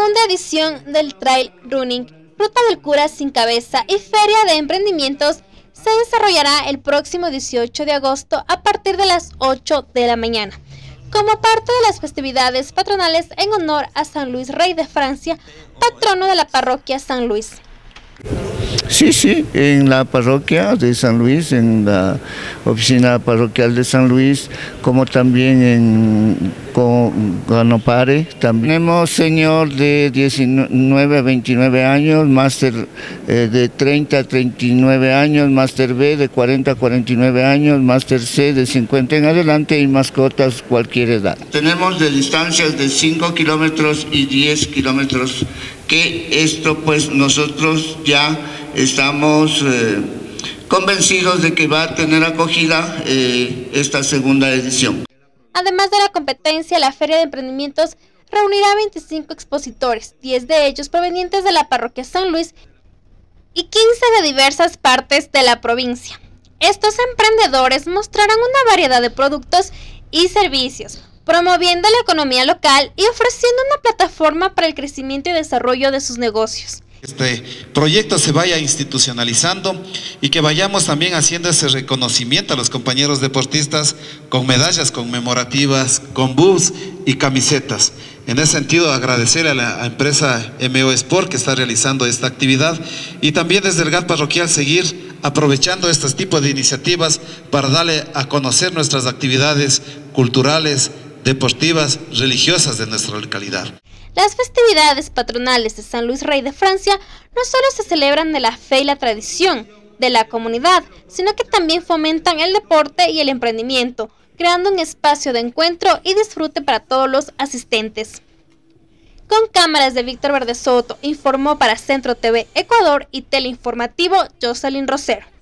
segunda edición del Trail Running, Ruta del Cura Sin Cabeza y Feria de Emprendimientos se desarrollará el próximo 18 de agosto a partir de las 8 de la mañana, como parte de las festividades patronales en honor a San Luis Rey de Francia, patrono de la parroquia San Luis. Sí, en la parroquia de San Luis, en la oficina parroquial de San Luis, como también en Guanopare. Tenemos señor de 19 a 29 años, máster de 30 a 39 años, máster B de 40 a 49 años, máster C de 50 en adelante y mascotas cualquier edad. Tenemos de distancias de 5 kilómetros y 10 kilómetros, que esto pues nosotros ya estamos convencidos de que va a tener acogida esta segunda edición. Además de la competencia, la Feria de Emprendimientos reunirá 25 expositores, 10 de ellos provenientes de la parroquia San Luis y 15 de diversas partes de la provincia. Estos emprendedores mostrarán una variedad de productos y servicios, promoviendo la economía local y ofreciendo una plataforma para el crecimiento y desarrollo de sus negocios. Este proyecto se vaya institucionalizando y que vayamos también haciendo ese reconocimiento a los compañeros deportistas con medallas conmemorativas, con bus y camisetas. En ese sentido, agradecer a la empresa MO Sport que está realizando esta actividad y también desde el GAT parroquial seguir aprovechando estos tipos de iniciativas para darle a conocer nuestras actividades culturales, deportivas, religiosas de nuestra localidad. Las festividades patronales de San Luis Rey de Francia no solo se celebran de la fe y la tradición de la comunidad, sino que también fomentan el deporte y el emprendimiento, creando un espacio de encuentro y disfrute para todos los asistentes. Con cámaras de Víctor Verdesoto, informó para Centro TV Ecuador y Teleinformativo Jocelyn Rosero.